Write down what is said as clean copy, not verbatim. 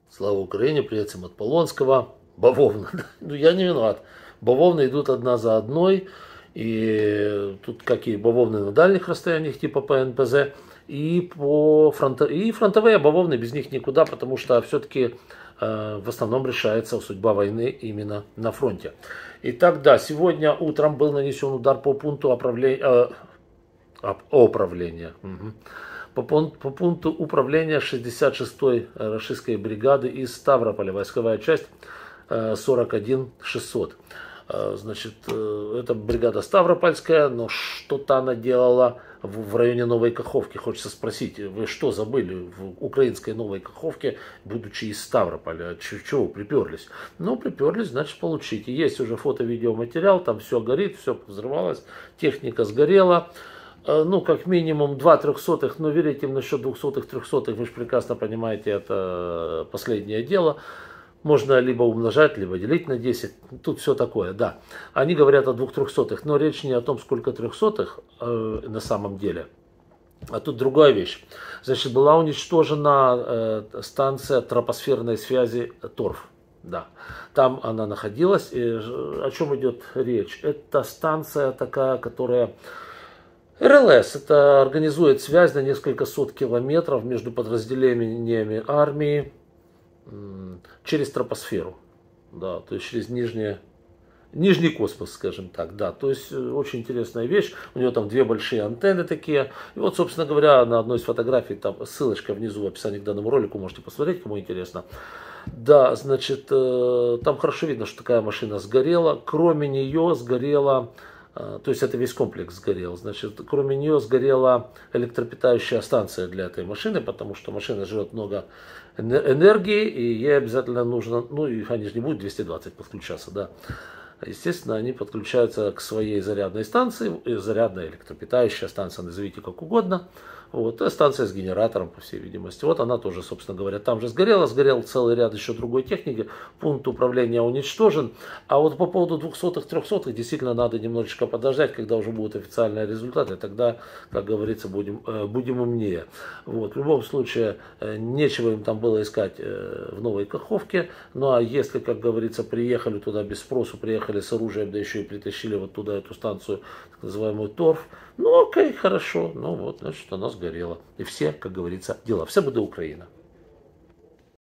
Слава Украине, привет всем от Полонского. Бавовна. Ну, я не виноват. Бавовны идут одна за одной. И тут какие бавовны на дальних расстояниях, типа по НПЗ, и и фронтовые бавовны, без них никуда, потому что все-таки в основном решается судьба войны именно на фронте. Итак, да, сегодня утром был нанесен удар по пункту управления. По пункту управления 66-й рашистской бригады из Ставрополя, войсковая часть 41600. Значит, это бригада Ставропольская, но что-то она делала в районе Новой Каховки. Хочется спросить, вы что забыли в украинской Новой Каховке, будучи из Ставрополя? Чего вы приперлись? Ну, приперлись, значит, получите. Есть уже фото-видеоматериал, там все горит, все взрывалось, техника сгорела. Ну, как минимум 2 трехсотых, но верить им насчет 200-х, 300-х, вы же прекрасно понимаете, это последнее дело. Можно либо умножать, либо делить на 10. Тут все такое, да. Они говорят о 2 трехсотых, но речь не о том, сколько трехсотых на самом деле. А тут другая вещь. Значит, была уничтожена станция тропосферной связи ТОРФ. Да, там она находилась. И о чем идет речь? Это станция такая, которая... РЛС, это организует связь на несколько сот километров между подразделениями армии через тропосферу, да, то есть через нижний космос, скажем так, да, то есть очень интересная вещь, у него там 2 большие антенны такие, и вот, собственно говоря, на одной из фотографий, там ссылочка внизу в описании к данному ролику, можете посмотреть, кому интересно. Да, значит, там хорошо видно, что такая машина сгорела, кроме нее сгорела... То есть это весь комплекс сгорел. Значит, кроме нее сгорела электропитающая станция для этой машины, потому что машина жрет много энергии, и ей обязательно нужно, ну и они же не будут 220 подключаться, да. Естественно, они подключаются к своей зарядной станции, зарядная электропитающая станция, назовите как угодно. Вот, станция с генератором, по всей видимости. Вот она тоже, собственно говоря, там же сгорела. Сгорел целый ряд еще другой техники. Пункт управления уничтожен. А вот по поводу 200-х, 300-х действительно надо немножечко подождать, когда уже будут официальные результаты. Тогда, как говорится, будем умнее. Вот, в любом случае, нечего им там было искать в Новой Каховке. Ну а если, как говорится, приехали туда без спросу, приехали с оружием, да еще и притащили вот туда эту станцию, так называемую ТОРФ, ну окей, хорошо, ну вот, значит, она сгорела. И все, как говорится, дела. Все будет Украина.